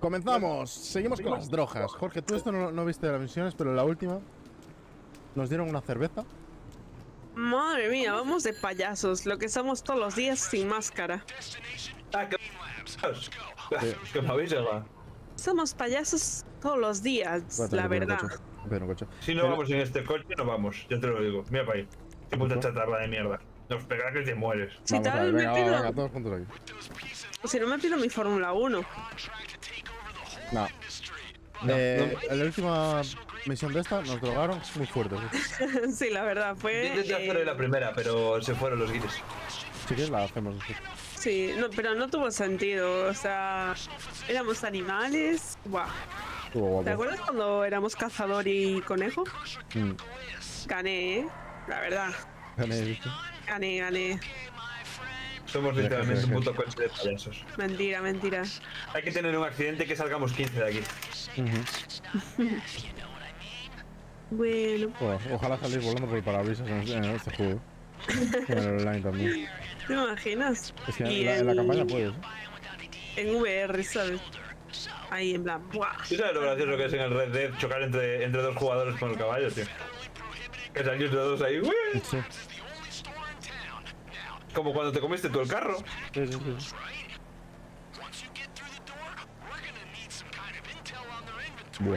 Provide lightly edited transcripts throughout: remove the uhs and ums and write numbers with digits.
Comenzamos. Seguimos con las drogas. Jorge, tú esto no viste de las misiones, pero en la última nos dieron una cerveza. Madre mía, vamos de payasos, lo que somos todos los días sin máscara. Ah, que me habéis llevado. Somos payasos todos los días, la verdad. Si no vamos en este coche, no vamos, ya te lo digo. Mira para ahí. Qué puta chatarra de mierda. Nos pegará que te mueres. Si tal, me pido... venga, todos juntos aquí. Si no me pido mi Fórmula 1. No. En la última misión de esta nos drogaron muy fuerte. Sí, la verdad, fue... Yo intenté hacer la primera, pero se fueron los guiris. Si quieres la hacemos después. Sí, no, pero no tuvo sentido, o sea... Éramos animales... Buah. ¿Te acuerdas cuando éramos cazador y conejo? Gané, la verdad. Gané, ¿viste? Gané. Somos literalmente un puto coche de payasos. Mentira. Hay que tener un accidente que salgamos 15 de aquí. Bueno. Ojalá salir volando por el parabrisas en este juego. En el online también. ¿Te imaginas? Es que en la campaña puedes. En VR, ¿sabes? Ahí en plan, ¡buah! ¿Tú sabes lo gracioso que es en el Red Dead chocar entre dos jugadores con el caballo, tío? Que salir de dos ahí, ¡uy! Sí. Como cuando te comiste tú el carro. Sí. Buah.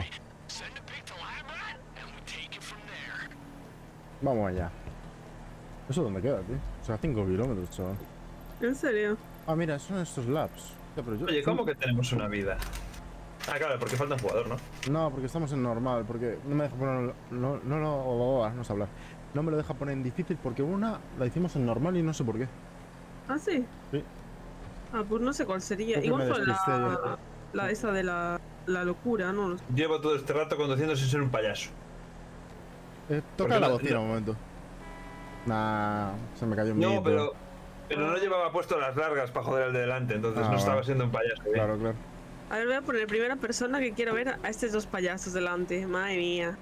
Vamos allá. ¿Eso dónde queda, tío? O sea, 5 kilómetros, chaval. ¿En serio? Ah, mira, son estos labs. Oye, ¿cómo que tenemos una vida? Ah, claro, porque falta un jugador, ¿no? No, porque estamos en normal, porque no me deja poner... No sé hablar. No me lo deja poner en difícil porque una la hicimos en normal y no sé por qué. ¿Ah, sí? Sí. Ah, pues no sé cuál sería. Igual fue la esa de la locura, ¿no? Llevo todo este rato conduciendo sin ser un payaso. Toca la bocina un momento. Nah, se me cayó un No, pero no llevaba puesto las largas para joder al de delante, entonces no estaba siendo un payaso. Claro. A ver, voy a poner primera persona que quiero ver a estos dos payasos delante. Madre mía.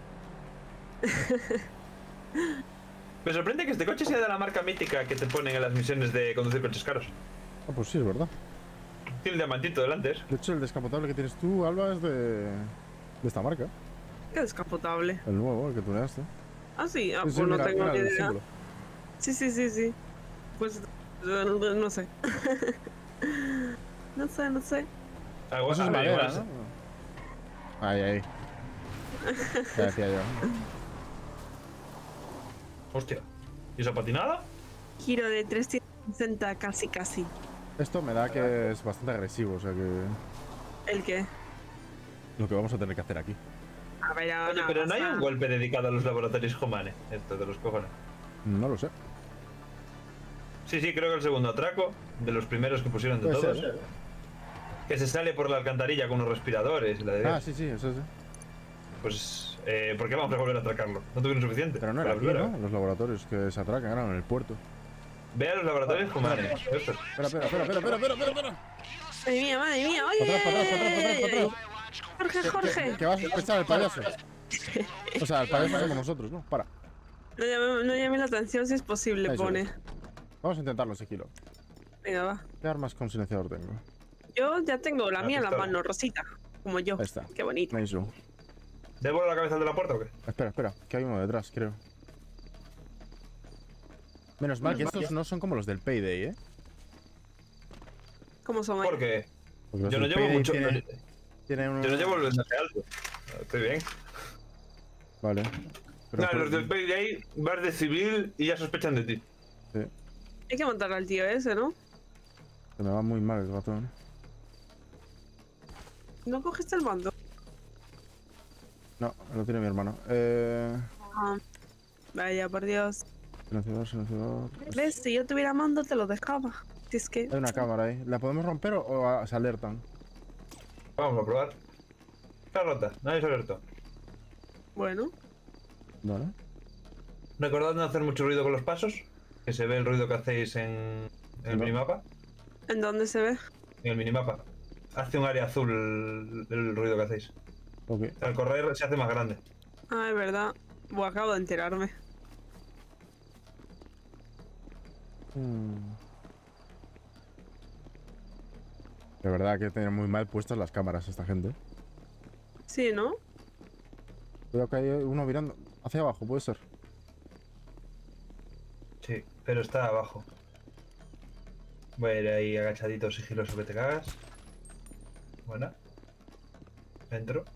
Me sorprende que este coche sea de la marca mítica que te ponen en las misiones de conducir coches caros. Ah, pues sí, es verdad. Tiene el diamantito delante, ¿eh? De hecho, el descapotable que tienes tú, Alba, es de esta marca. Qué descapotable. El nuevo, el que tuneaste. Ah, sí. Ah, Sí, pues no mira, tengo ni el idea. símbolo. Sí. Pues no sé. No sé. Eso es madera, ¿no? Ahí. Ya decía yo. Hostia. ¿Y esa patinada? Giro de 360 casi. Esto me da que es bastante agresivo, o sea que... ¿El qué? Lo que vamos a tener que hacer aquí. A ver, Oye, pero no hay un golpe dedicado a los laboratorios Humane, esto de los cojones. No lo sé. Sí, creo que el segundo atraco, de los primeros que pusieron de todos. Que se sale por la alcantarilla con unos respiradores. Sí, eso sí. Pues, ¿por qué vamos a volver a atracarlo? ¿No tuvieron suficiente? Pero no era aquí, ¿no? Los laboratorios que se atracan eran en el puerto. Ve a los laboratorios Humane. Espera. Madre mía, oye. Para atrás. Jorge. Que vas a sospechar el payaso. O sea, el payaso somos nosotros, ¿no? Para. No llame la atención si es posible, Eso pone. es. Vamos a intentarlo, sigilo. Venga, va. ¿Qué armas con silenciador tengo? Yo ya tengo la mía en la mano, Rosita. Como yo. Ahí está. Qué bonito. Nice. ¿Debo la cabeza de la puerta o qué? Espera, que hay uno detrás, creo. Menos mal que estos no son como los del Payday, ¿eh? ¿Cómo son ahí? ¿Por qué? Porque Yo no llevo mucho. Yo Tiene no llevo el mensaje alto. Estoy bien. Vale. Pero Los del Payday vas de civil y ya sospechan de ti. Sí. Hay que matar al tío ese, ¿no? Se me va muy mal el ratón. ¿No cogiste el mando? No, lo tiene mi hermano. Vaya, por Dios. Silenciador. ¿Ves? Si yo tuviera mando te lo dejaba. Si es que... Hay una cámara ahí. ¿La podemos romper o se alertan? Vamos a probar. Está rota, nadie se alertó. Bueno. Vale. Recordad no hacer mucho ruido con los pasos, que se ve el ruido que hacéis en el minimapa. ¿En dónde se ve? En el minimapa. Hace un área azul el ruido que hacéis. Ok. Al correr se hace más grande. Ah, es verdad. Buah, acabo de enterarme. De verdad que tienen muy mal puestas las cámaras esta gente. Sí, ¿no? Creo que hay uno mirando hacia abajo, puede ser. Sí, pero está abajo. Voy a ir ahí agachadito, sigiloso que te cagas. Buena. Entro.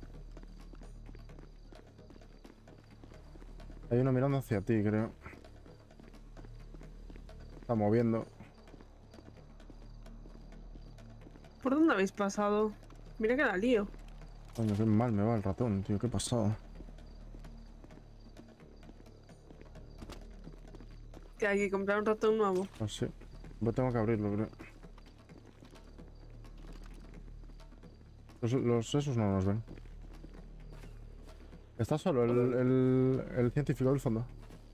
Hay uno mirando hacia ti, creo. Está moviendo. ¿Por dónde habéis pasado? Mira que la lío. Coño, qué mal me va el ratón, tío. ¿Qué ha pasado? Que hay que comprar un ratón nuevo. No sé. Yo tengo que abrirlo, creo. Los esos no nos ven. ¿Está solo el científico del fondo?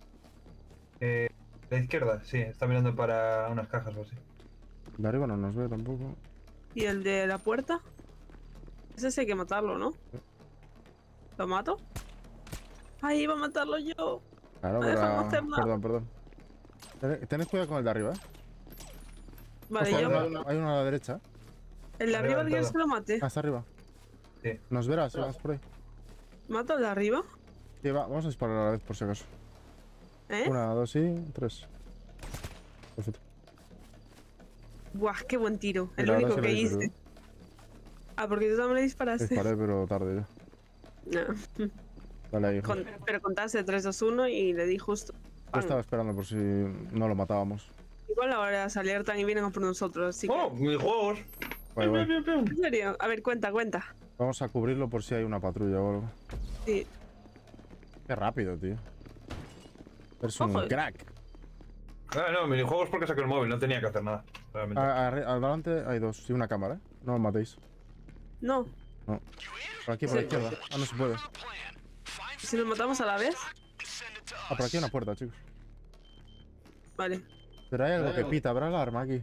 La izquierda, sí, está mirando para unas cajas o así. De arriba no nos ve tampoco. ¿Y el de la puerta? Ese sí hay que matarlo, ¿no? ¿Lo mato? ¡Ay, iba a matarlo yo! Claro, No dejamos hacer nada. Perdón. Tened cuidado con el de arriba, ¿eh? Vale, Hostia, yo... hay uno a la derecha. ¿El de arriba Arriba, quieres que lo mate? Ah, está arriba. Sí. Nos verás si vas por ahí. ¿Mato al de arriba? Sí, vamos a disparar a la vez por si acaso. ¿Eh? 1, 2 y 3. Perfecto. Buah, qué buen tiro. El Mira, ahora único sí que lo hice. disparé. Ah, porque tú también le disparaste. Disparé, pero tarde ya. No. Dale ahí, hijo. Pero contaste 3, 2, 1 y le di justo. Yo estaba esperando por si no lo matábamos. Igual ahora se alertan y vienen a por nosotros, así que... ¡Oh! ¡Mis juegos! Vale. ¿En serio? A ver, cuenta. Vamos a cubrirlo por si hay una patrulla o algo. Sí. Qué rápido, tío. Eres un Ojo. crack. Ah, no, minijuegos porque saqué el móvil, no tenía que hacer nada. Realmente. Adelante hay dos y una cámara, ¿eh? No os matéis. No. No. Por aquí, por la izquierda. Ah, no se puede. Si nos matamos a la vez. Ah, por aquí hay una puerta, chicos. Vale. Pero hay algo que pita, habrá alarma aquí.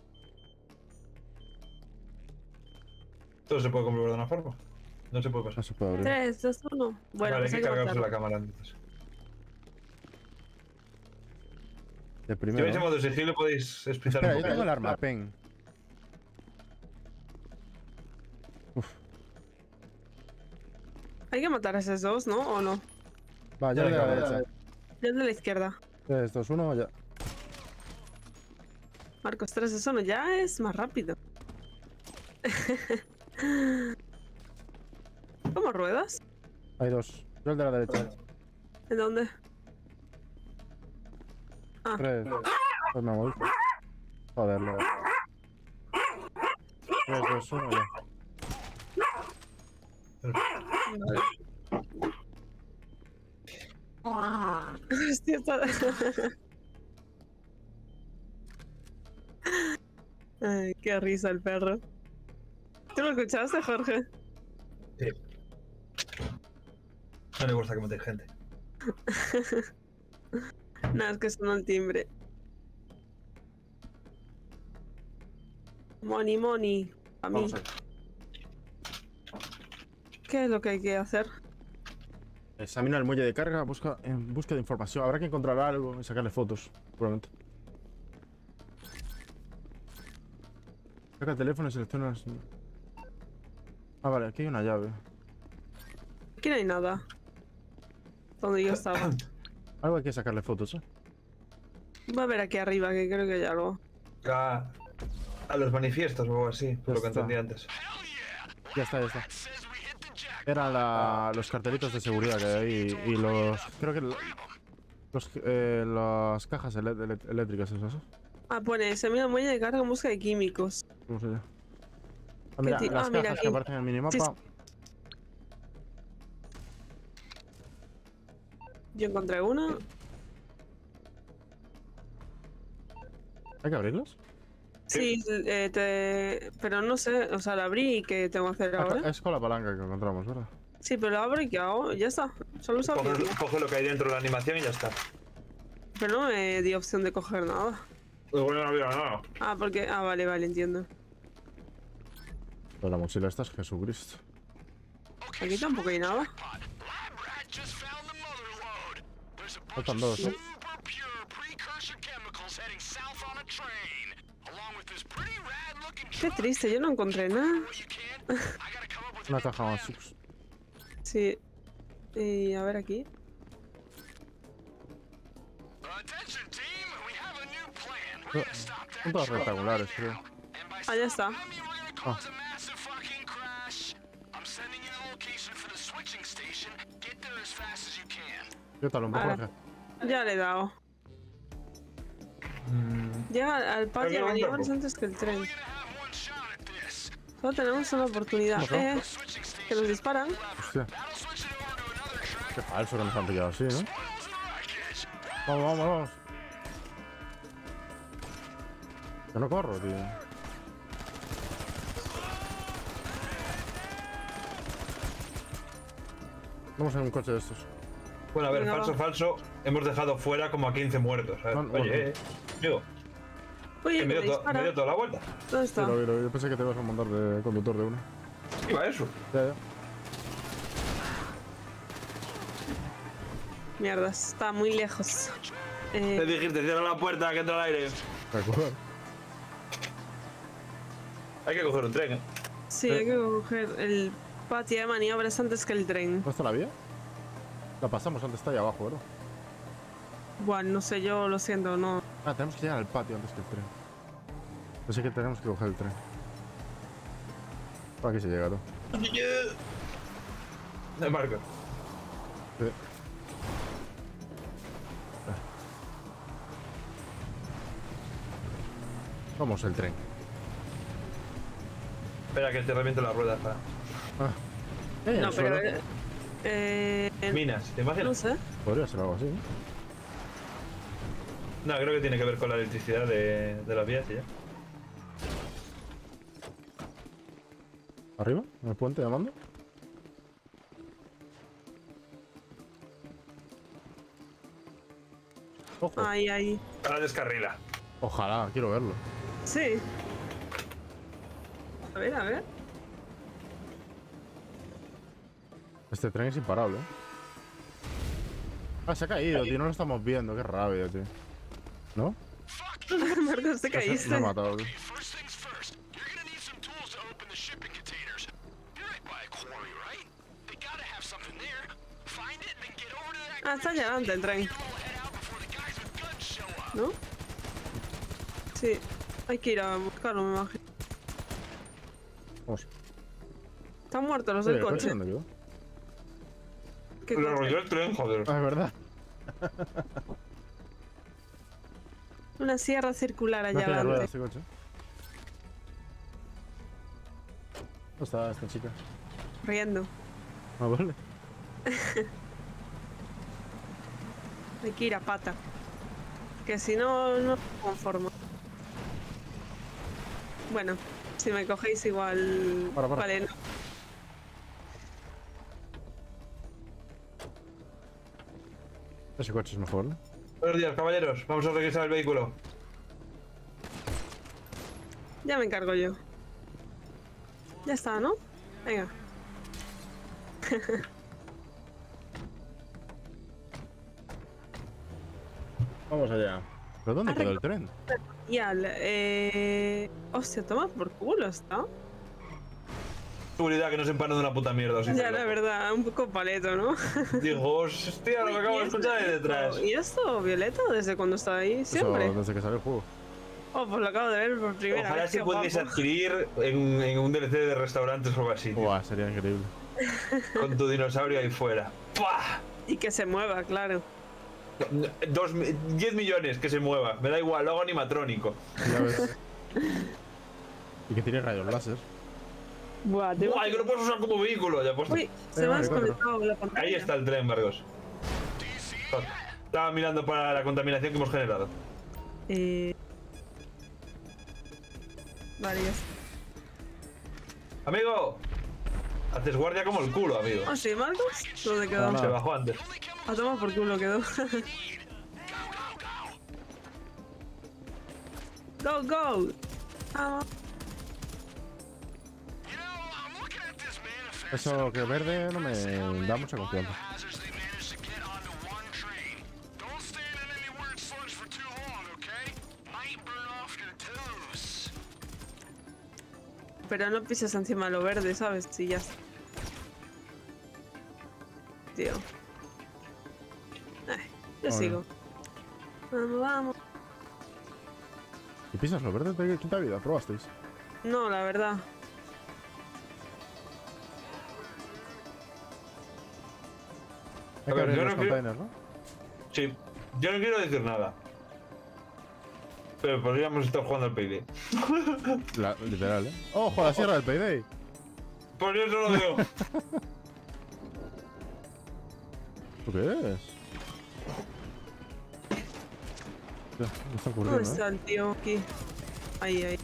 ¿Todo se puede comprobar de una forma? No se puede No pasar. se puede abrir. 3, 2, 1. Bueno, Vale, pues hay hay que que cargarse matarlo. la cámara antes. De Si primero. vais en modo sigilo podéis explicar Espera, un yo poco. tengo el arma, pen. Uf. Hay que matar a esos dos, ¿no? ¿O no? Va, yo Ya, le doy a la ya, derecha. Ya el de la izquierda. 3, 2, 1, ya. Marcos, 3, 2, 1. Ya es más rápido. ¿Cómo ruedas? Hay dos. Yo el de la derecha. ¿En dónde? Ah. 3. Pues me voy. Joder, luego. 3, 2, 1, ya. Hostia, está... Ay, qué risa el perro. ¿Tú lo escuchaste, Jorge? Sí. No le gusta que matéis gente. Nada, es que sonó el timbre. Money. A mí. Vamos ahí. ¿Qué es lo que hay que hacer? Examina el muelle de carga, en busca de información. Habrá que encontrar algo y sacarle fotos, probablemente. Saca el teléfono y selecciona... Ah, vale, aquí hay una llave. Aquí no hay nada. Donde yo estaba. Algo hay que sacarle fotos, ¿eh? Voy a ver aquí arriba, que creo que hay algo. A los manifiestos o algo así, por lo que está. entendí antes. Ya está. Eran los cartelitos de seguridad que hay ahí y los... Creo que... las cajas eléctricas esas, ¿eh? Ah, pone, examina el muelle de carga en busca de químicos. ¿Cómo se llama? Ah, mira, ¿Qué las mira cajas aquí. que aparecen en el minimapa. Sí. Yo encontré una. ¿Hay que abrirlas? Sí, pero no sé, o sea, la abrí y ¿qué tengo que hacer ahora? Es con la palanca que encontramos, ¿verdad? Sí, pero la abro y ¿qué hago? Ya está, solo se abre. Coge lo que hay dentro de la animación y ya está. Pero no me dio opción de coger nada. Pues bueno, no había nada. Ah, porque... Ah, vale, entiendo. Pero la mochila esta es Jesucristo. Aquí tampoco hay nada. Faltan dos, ¿no? Qué triste, yo no encontré nada. Una caja más sux. Sí. Y a ver aquí. Son todas rectangulares, creo. Ah, ya está. Ah. ¿Qué tal, hombre, Jorge? Ya le he dado. Llega al patio de maniobras antes que el tren. Solo tenemos una oportunidad. Que nos disparan. Hostia. Qué falso que nos han pillado así, ¿no? Vamos, vamos, vamos. Yo no corro, tío. Vamos en un coche de estos. Bueno, a ver, Venga, falso, va. falso. Hemos dejado fuera como a 15 muertos. ¿Sabes? No, Oye, digo, Oye, que me me dio dispara. toda la vuelta. ¿Dónde Sí, está? lo vi, lo vi. Yo pensé que te ibas a montar de conductor de una. Iba eso. Ya, ya. Mierda, está muy lejos. Te dijiste, cierra la puerta, que entra el aire. Recuerdo. Hay que coger un tren, ¿eh? Sí, hay que coger el patio de maniobras antes que el tren. ¿Dónde está la vía? La pasamos antes, está ahí abajo, ¿verdad? Bueno, no sé, yo lo siento, no. Ah, tenemos que llegar al patio antes que el tren. Pensé que tenemos que coger el tren. Por aquí se llega todo. De marco. Sí. Vamos, el tren. Espera, que te reviento la rueda. Para. Ah. No, el pero. Minas, ¿te No imaginas? sé. Podría ser algo así, ¿no? No, creo que tiene que ver con la electricidad de las vías y ya. ¿Arriba? ¿En el puente llamando? Ojo. Ahí, ahí. Ahora descarrila. Ojalá, quiero verlo. Sí. A ver, a ver. Este tren es imparable, ¿eh? Ah, se ha caído, tío. No lo estamos viendo. Qué rabia, tío. ¿No? Marcos, te Me ha caíste. matado, tío. Ah, está llegando el tren. ¿No? Sí. Hay que ir a buscarlo, me imagino. Vamos. Están muertos los Oye, del ¿el coche. dónde quedó? ¿Qué Lo coche? arrolló el tren, joder. Ah, es verdad. Una sierra circular No allá tiene ruedas adelante. este coche. ¿Dónde está esta chica? Riendo. Ah, vale. Hay que ir a pata. Que si no, no me conformo. Bueno, si me cogéis igual... Para. Vale, no. Ese coche es mejor, ¿no? Buenos días, caballeros. Vamos a regresar el vehículo. Ya me encargo yo. Ya está, ¿no? Venga. Vamos allá. ¿Pero dónde quedó el tren? Ya, hostia, toma por culo, ¿está? Seguridad que no se empana de una puta mierda. Así Ya, la verdad, un poco paleto, ¿no? Digo, hostia, lo que acabo de escuchar de detrás. ¿Y esto, Violeta? ¿Desde cuando está ahí? Siempre. Eso, desde que salió el juego. Oh, pues lo acabo de ver por primera Ojalá vez. se qué pudiese guapo. adquirir en un DLC de restaurantes o algo así, tío. Buah, sería increíble. Con tu dinosaurio ahí fuera. ¡Pah! Y que se mueva, claro. 10 millones que se mueva. Me da igual, lo hago animatrónico. Ya ves. Y que tiene rayos láser. Buah, ¡Guay, que lo puedes usar como vehículo! Ya puesto. Uy, se me ha Mario Kart. desconectado la pantalla. Ahí está el tren, Vargos. Estaba mirando para la contaminación que hemos generado. Vale, ya está. Amigo, haces guardia como el culo, amigo. ¿Oh, sí, Marcos? ¿Dónde quedó? No, Se bajó antes. A tomar por culo quedó. Go, go. Ah, Eso que verde no me da mucha confianza. pero no pises encima de lo verde, ¿sabes? Sí, ya está. Tío. Yo sigo. Vamos, vamos. ¿Y pisas lo verde? ¿Te quita vida? ¿Probasteis? No, la verdad. Hay que abrir yo los no quiero... containers, ¿no? Sí, yo no quiero decir nada. Pero podríamos estar jugando al Payday. Literal, ¿eh? ¡Ojo, la sierra del Payday! Por eso lo digo. ¿Esto qué es? Ya, me están ¿Dónde ocurriendo, está el tío? Aquí. Ahí, ahí.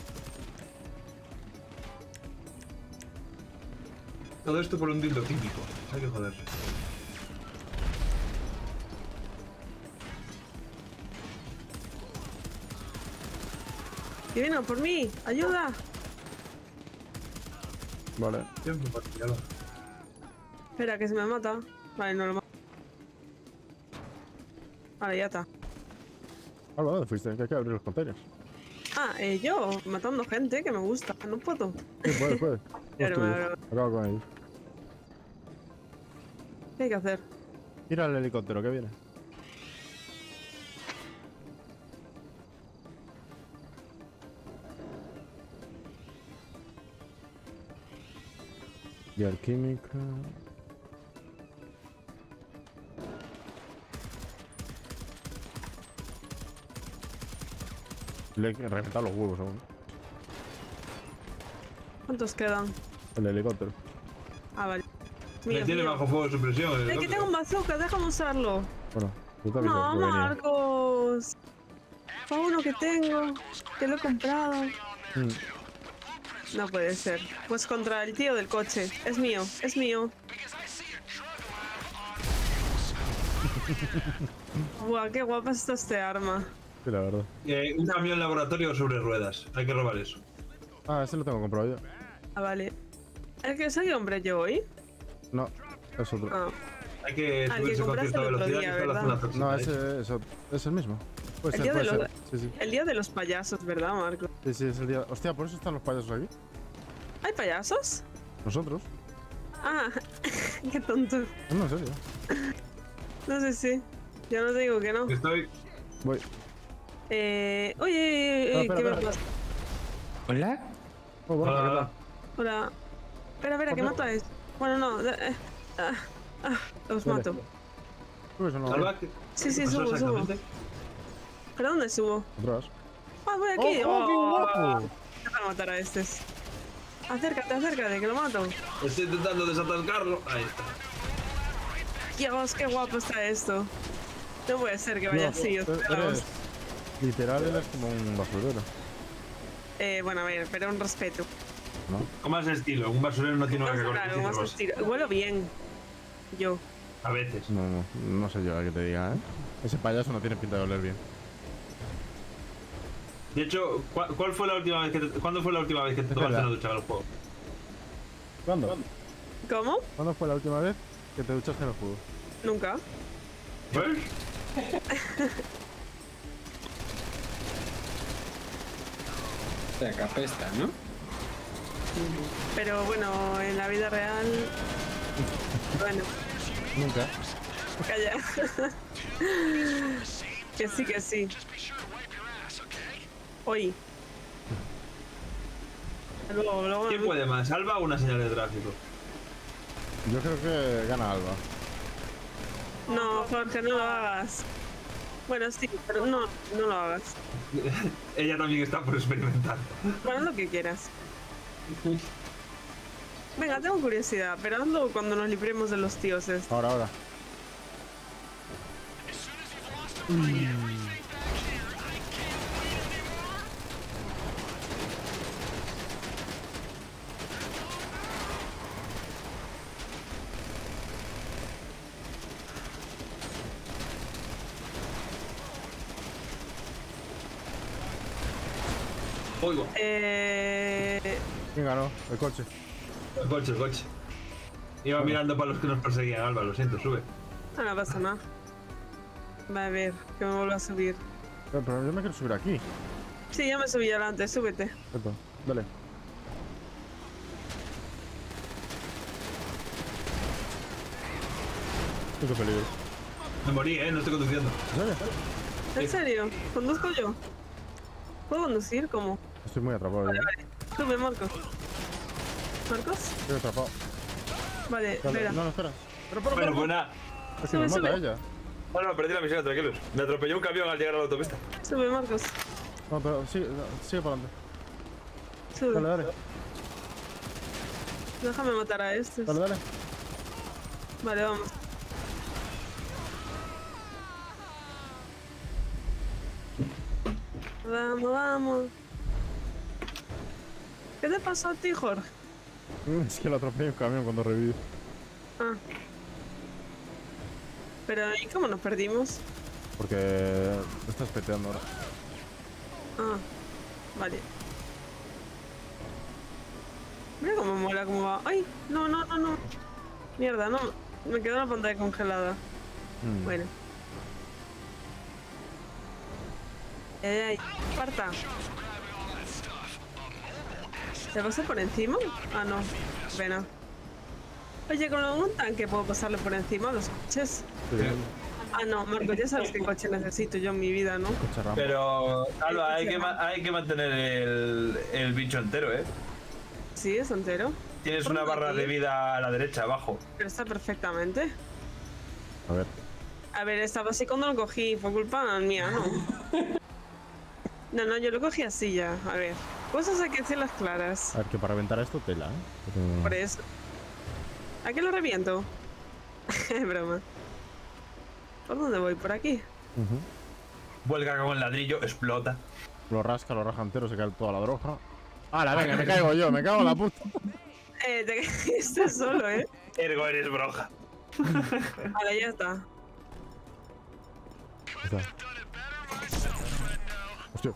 Todo esto por un dildo químico. Hay que joderse. ¡Que vienen por mí! ¡Ayuda! Vale. Tiempo para tirarlo. Espera, que se me mata. Vale, no lo mato. Vale, ya está. Alba, ¿dónde fuiste? Que hay que abrir los containers. Ah, yo, matando gente que me gusta. No puedo. Sí, puede. Pero me abro. Acabo con ellos. ¿Qué hay que hacer? Mira el helicóptero que viene. Y alquímica. Le he reventado los huevos aún. ¿Cuántos quedan? El helicóptero. Ah, vale. Me tiene bajo fuego de supresión. Es que tengo un bazooka, déjame usarlo. Bueno, yo también No, tengo que venir. Marcos. Fue uno que tengo, que lo he comprado. No puede ser. Pues contra el tío del coche. Es mío, es mío. Buah, qué guapa está este arma. Sí, la verdad. Un camión laboratorio sobre ruedas. Hay que robar eso. Ah, ese lo tengo comprado yo. Ah, vale. ¿El que soy hombre yo hoy? No, es otro. Ah, Hay que el subirse que con compraste cierta el otro velocidad día, que está la ¿verdad? zona tóxica. No, ahí. ese es el mismo. Puede El ser, día de puede los- ser. Sí, sí. el día de los payasos, ¿verdad, Marco? Sí, sí, es el día. Hostia, por eso están los payasos aquí. ¿Hay payasos? Nosotros. Ah, qué tonto. No, en serio. No sé si. Ya no te digo que no. Estoy. Voy. Oye, Espera, ¿qué me espera. pasa? ¿Hola? Oh, bueno, ¿qué Hola. tal? Hola. Espera, que Hola. mato a esto. Bueno, no. Los Vale. mato. Uy, eso no. Salva, ¿qué Sí, sí, pasó subo. exactamente? ¿Pero dónde subo? Atrás. Ah, voy aquí. ¡Oh, qué guapo! Déjame matar a estos. Acércate, que lo mato. Estoy intentando desatascarlo. Ahí está. Dios, qué guapo está esto. No puede ser que vaya No, así. eres- Literal, eres como un basurero. Bueno, a ver, pero un respeto. ¿No? Con más estilo. Un basurero no tiene nada que Claro, corregir. más estilo. Huelo bien. Yo. A veces. No sé yo a qué te diga, ¿eh? Ese payaso no tiene pinta de oler bien. De hecho, ¿cuál fue la última vez que ¿cuándo fue la última vez que te tomaste verdad. una ducha en el juego? ¿Cuándo? ¿Cómo? ¿Cuándo fue la última vez que te duchaste en el juego? Nunca. ¿Ves? O sea, que apesta, ¿no? Pero bueno, en la vida real. Bueno, Nunca. calla. Que sí. Hoy. Luego. ¿Quién puede más? ¿Alba o una señal de tráfico? Yo creo que gana Alba. No, Jorge, no lo hagas. Bueno, sí, pero no lo hagas. Ella también está por experimentar. Bueno, lo que quieras. Venga, tengo curiosidad, pero hazlo cuando nos libremos de los tíos estos. Ahora. Oigo. ¿Quién ganó? El coche. El coche. Iba mirando para los que nos perseguían, Alba, lo siento, sube. No pasa nada. Va a ver, que me vuelva a subir. Pero yo me quiero subir aquí. Sí, ya me subí adelante, súbete. Esto, dale. Qué peligro. Me morí, no estoy conduciendo. ¿En serio? ¿Conduzco yo? ¿Puedo conducir? ¿Cómo? Estoy muy atrapado. Vale, vale. Sube, Marcos. ¿Marcos? Estoy atrapado. Vale, espera. No, espera. Pero buena. Es que me Sube, mata sube. ella. Bueno, perdí la misión, tranquilos. Me atropelló un camión al llegar a la autopista. Sube, Marcos. No, pero sigue para adelante. Sube. Dale, dale. Déjame matar a estos. Dale, dale. Vale, vamos. Vamos, vamos. ¿Qué te pasó a ti, Jorge? Es que lo atropellé un camión cuando reviví. Ah. Pero, ¿y cómo nos perdimos? Porque estás peteando ahora. Ah, vale. Mira cómo mola, cómo va. ¡Ay! No, no, no, no. Mierda, no. Me quedó la pantalla congelada. Bueno. Ay, parta. ¿Te pasé por encima? Ah, no. Pena. Oye, con un tanque puedo pasarle por encima a los coches. Sí. Ah, no, Marco, ya sabes qué coche necesito yo en mi vida, ¿no? Coche Rambo. Pero, Alba, hay que mantener el bicho entero, ¿eh? Sí, es entero. Tienes ¿Por una dónde barra aquí? de vida a la derecha, abajo. Pero está perfectamente. A ver. A ver, estaba así cuando lo cogí, fue culpa mía, ¿no? No, no, yo lo cogí así ya. A ver, cosas hay que decirlas claras. A ver, que para aventar esto tela, ¿eh? Por eso. ¿A qué lo reviento? Es broma. ¿Por dónde voy? ¿Por aquí? Vuelca con el ladrillo, explota. Lo raja entero, se cae toda la droga. ¡Hala, venga, me caigo yo! ¡Me cago en la puta! Te caíste solo, ¿eh? Ergo eres broja. Vale, ya está. Está. Hostia.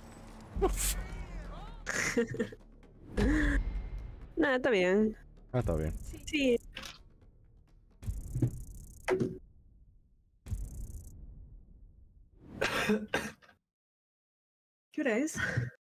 Nada, está bien. Ah, está bien. Sí. ¿Qué hora es?